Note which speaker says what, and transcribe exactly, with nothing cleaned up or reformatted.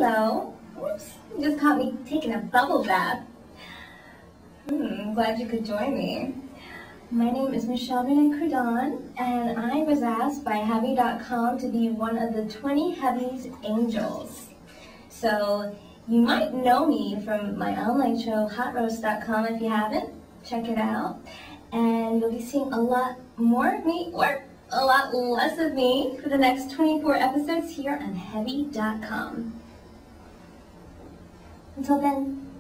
Speaker 1: hello. Oops, you just caught me taking a bubble bath. Hmm, glad you could join me. My name is Michelle Crudon, and I was asked by Heavy dot com to be one of the twenty Heavy's Angels. So you might know me from my online show, hot roast dot com. If you haven't, check it out. And you'll be seeing a lot more of me, or a lot less of me, for the next twenty-four episodes here on Heavy dot com. Until then.